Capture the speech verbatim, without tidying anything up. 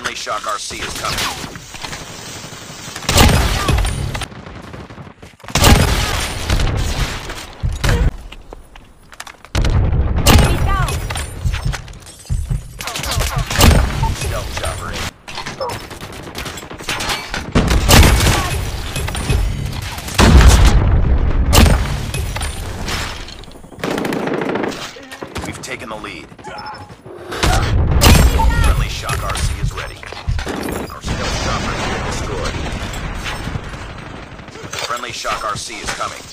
Friendly Shock R C is coming. Taking the lead. Friendly Shock R C is ready. Our stealth chopper has been destroyed. Friendly Shock R C is coming.